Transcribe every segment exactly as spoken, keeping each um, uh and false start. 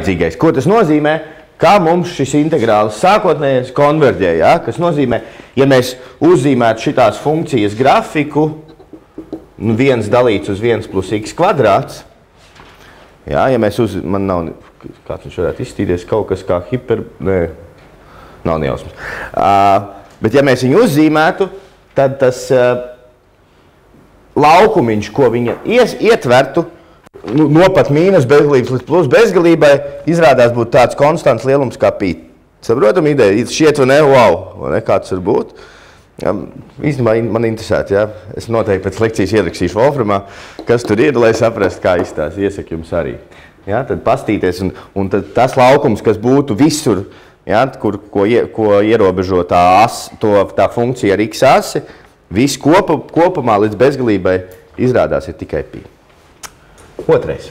vajadzīgais. Ko tas nozīmē? Kā mums šis integrāls sākotnējais konverģē, ja? Kas nozīmē, ja mēs uzzīmētu šitās funkcijas grafiku, viens dalīts uz viens plus x kvadrāts, ja, ja mēs uz... Man nav... Kāds viņš varētu izstīties? Kaut kas kā hiper... Nē, nav nejausmas. Uh, bet ja mēs viņu uzzīmētu, tad tas uh, laukumiņš, ko viņa ies, ietvertu, no pat mīnus bezgalības līdz plus bezgalībai, izrādās būt tāds konstants lielums kā pi. Saprotam ideju? Šiet vai ne? Wow! Vai ne? Kā tas var būt? Ja, īstenībā man interesētu, ja? Es noteikti pēc lekcijas ierakstīšu Wolframā, kas tur ir, lai saprast, kā izstās. Iesaku jums arī. Ja? Tad pastīties, un, un tad tas laukums, kas būtu visur, ja? Kur, ko, ko ierobežo tā, as, to, tā funkcija ar x asi, viss kopa, kopumā līdz bezgalībai izrādās ir tikai pi. Otrais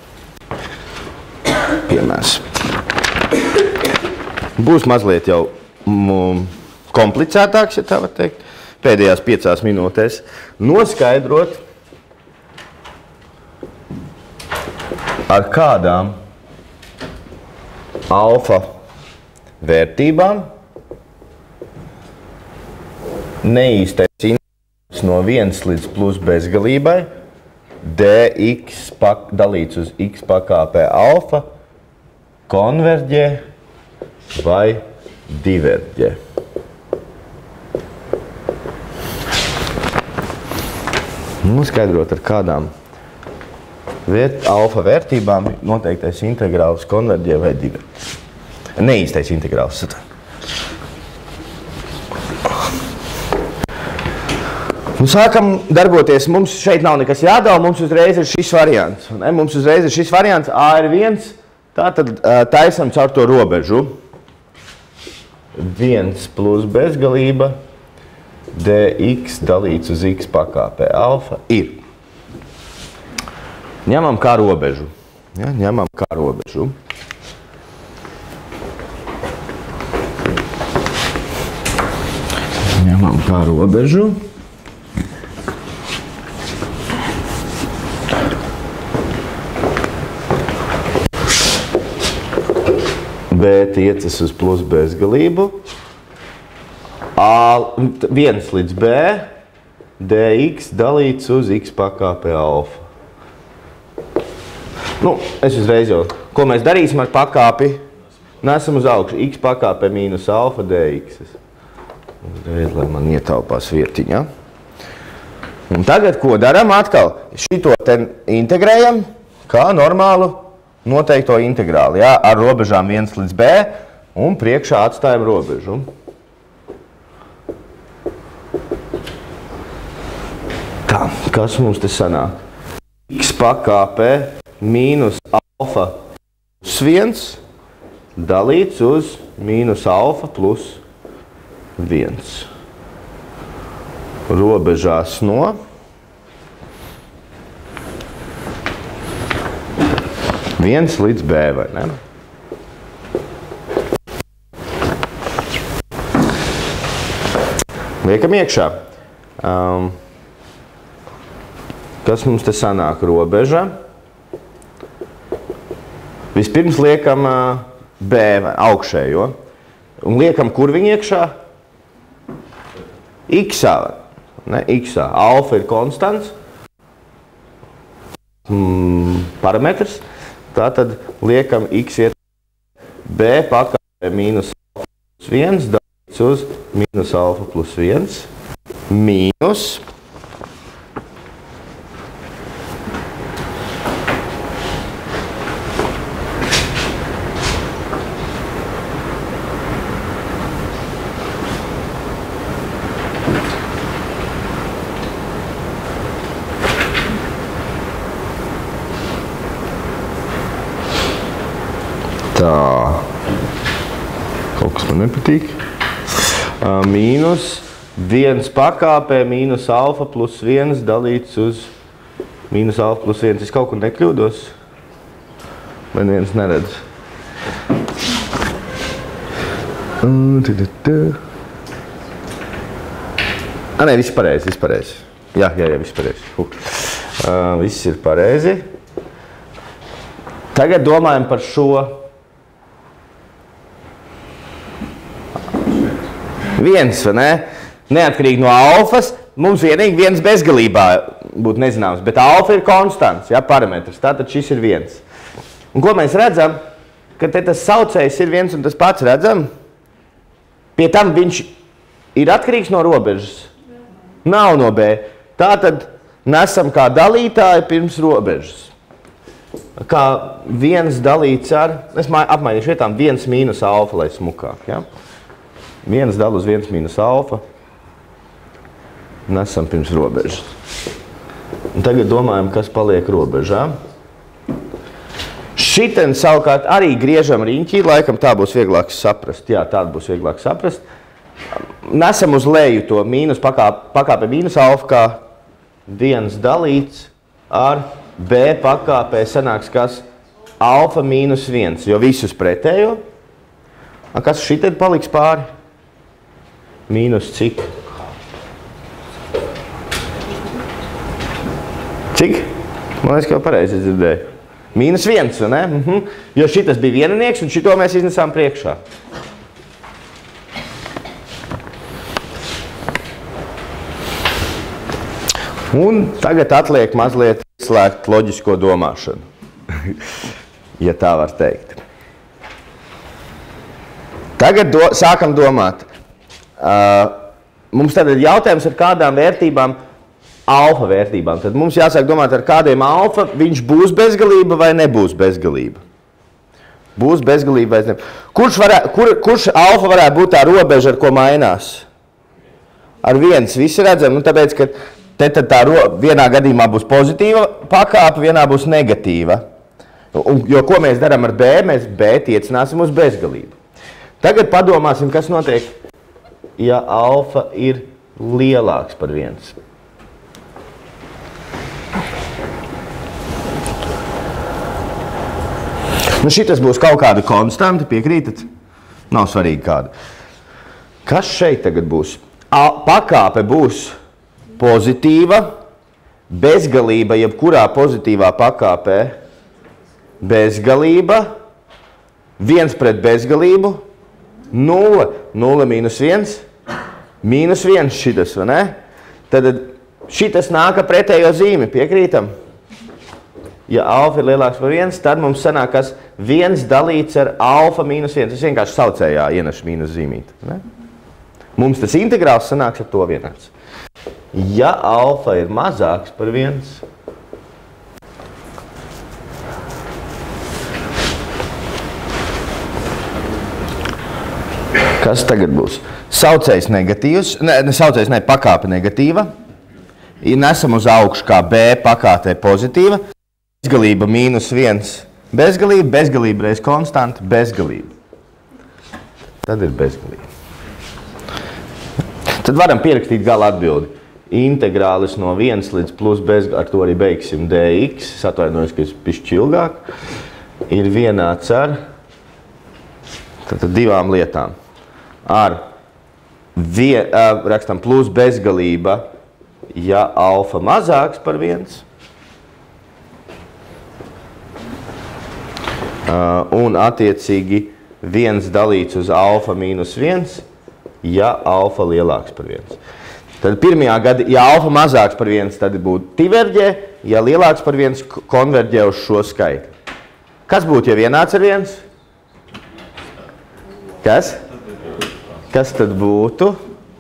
piemērs. Būs mazliet jau mm, komplicētāks, ja tā var teikt, pēdējās piecās minūtēs noskaidrot, ar kādām alfa vērtībām neīstais integrāls no viens līdz plus bezgalībai dx pak, dalīts uz x pakāpē alfa konverģē vai diverģē. Noskaidrot, ar kādām vērt, alfa vērtībām noteiktais integrāls konverģē vai diverģē. Neīstais integrāls. Nu, sākam darboties. Mums šeit nav nekas jādala, mums uzreiz ir šis variants. Ne? Mums uzreiz ir šis variants A ir viens, tātad taisam caur to robežu. viens plus bezgalība dx dalīts uz x pakāpē alfa ir. Ņemam kā robežu. Ja? Ņemam kā robežu. Ņemam kā robežu. B tiecas uz plus bezgalību. A, viens līdz B, dx dalīts uz x pakāpē alfa. Nu, es uzreiz jau, ko mēs darīsim ar pakāpi? Nesam uz augšu, x pakāpē mīnus alfa dx. Uzreiz, lai man ietaupās vietiņa. Un tagad, ko daram atkal? Šito te integrējam kā normālu noteikto integrāli, ja? Ar robežām viens līdz B un priekšā atstājam robežu. Tā, kas mums te sanāk? X pakāpē mīnus alfa plus viens dalīts uz mīnus alfa plus viens. Robežās no viens līdz B, vai ne? Liekam iekšā. Um, kas mums te sanāk? Robeža. Vispirms liekam uh, B, augšējo. Un liekam, kur viņi iekšā? X-ā. Ne, X-ā. Alfa ir konstants. Mm, parametrs. Tātad liekam x iet B pakāpē mīnus alfa plus viens dalīts uz mīnus alfa plus viens mīnus tā, kaut kas man nepatīk, uh, mīnus viens pakāpē mīnus alfa plus viens dalīts uz mīnus alfa plus viens. Es kaut kur nekļūdos, vai neviens neredz. A, nē, viss pareizi, viss pareizi. Jā, jā, jā, viss pareizi. Uh, viss ir pareizi. Tagad domājam par šo. Viens, vai ne? Neatkarīgi no alfas, mums vienīgi viens bezgalībā būtu nezināms, bet alfa ir konstants, ja, parametrs, tātad šis ir viens. Un ko mēs redzam? Ka te tas saucējs ir viens un tas pats, redzam? Pie tam viņš ir atkarīgs no robežas. Nav no B. Tātad nesam kā dalītāji pirms robežas. Kā viens dalīts ar, es apmainīšu vietām, viens mīnus alfa, lai smukāk, ja? Viens dal uz viens mīnus alfa. Nesam pirms robežas. Un tagad domājam, kas paliek robežā. Šiten savukārt arī griežam riņķī, laikam tā būs vieglāk saprast. Jā, tāda būs vieglāk saprast. Nesam uz leju to mīnus pakāpe, pakāpe mīnus alfa kā viens dalīts ar B pakāpē sanāks kas alfa mīnus viens, jo visus pretējo. A kas šitien paliks pāri? Mīnus cik? Cik? Man liekas, ka jau pareizi dzirdēju. Mīnus viens, vai ne? Mhm. Jo šitas bija vienanieks, un šito mēs iznesām priekšā. Un tagad atliek mazliet slēgt loģisko domāšanu, ja tā var teikt. Tagad do, sākam domāt. Uh, mums tad ir jautājums ar kādām vērtībām, alfa vērtībām. Tad mums jāsāk domāt ar kādiem alfa, viņš būs bezgalība vai nebūs bezgalība. Būs bezgalība vai nebūs. Kurš, varē, kur, kurš alfa varētu būt tā robeža, ar ko mainās? Ar viens, visi redzam, nu tāpēc, ka te tad tā ro, vienā gadījumā būs pozitīva pakāpe, vienā būs negatīva. Un, jo ko mēs darām ar B? Mēs B tiecināsim uz bezgalību. Tagad padomāsim, kas notiek, ja alfa ir lielāks par viens. Nu šitas būs kaut kāda konstanta, piekrītat? Nav svarīgi kāda. Kas šeit tagad būs? Al, pakāpe būs pozitīva, bezgalība, jebkurā pozitīvā pakāpē, bezgalība, viens pret bezgalību, nulle, nulle mīnus viens, mīnus viens šitas, vai ne? Tad šitas nāka pretējo zīmi, piekrītam? Ja alfa ir lielāks par viens, tad mums sanāk, kas viens dalīts ar alfa mīnus viens. Es vienkārši saucējā ienešu mīnus zīmīt. Ne? Mums tas integrāls sanāks ar to vienāds. Ja alfa ir mazāks par viens, kas tagad būs? Saucējs negatīvs, ne, ne saucējs, ne, pakāpe negatīva. Nesam uz augšu kā B pakāpē pozitīva. Bezgalība mīnus viens, bezgalība, bezgalība reiz konstanta, bezgalība. Tad ir bezgalība. Tad varam pierakstīt gala atbildi. Integrālis no viens līdz plus bezgalība, ar to arī beigsim dx, es atvainojos, ka es pišķi ilgāk, ir vienāds ar tātad divām lietām. Ar vien, uh, rakstam plus bezgalība, ja alfa mazāks par viens, Uh, un attiecīgi viens dalīts uz alfa mīnus viens, ja alfa lielāks par viens. Tad pirmajā gadā, ja alfa mazāks par viens, tad būtu diverģē, ja lielāks par viens, konverģē uz šo skaitli. Kas būtu, ja vienāds ar viens? Kas? Kas tad būtu?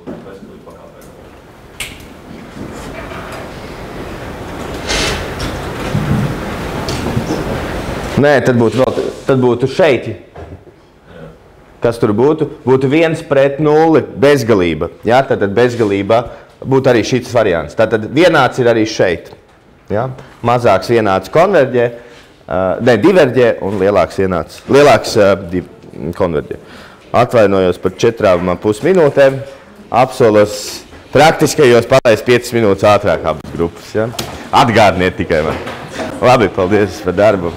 Nē, tad būtu, vēl, tad būtu šeit. Kas tur būtu? Būtu viens pret nulli, bezgalība. Ja? Tātad bezgalība būtu arī šis variants. Tātad vienāds ir arī šeit. Ja? Mazāks vienāds konverģē, uh, ne, diverģē un lielāks vienāds, lielāks uh, div, konverģē. Atvainojos par četrām pus minūtēm. Apsolos praktiskajos palaist piecas minūtes ātrāk abas grupas. Ja? Atgādniet tikai man. Labi, paldies par darbu.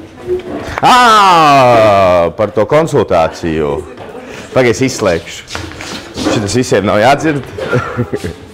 Ā, par to konsultāciju. Pagaid, es izslēgšu. Šitas visiem nav jādzird.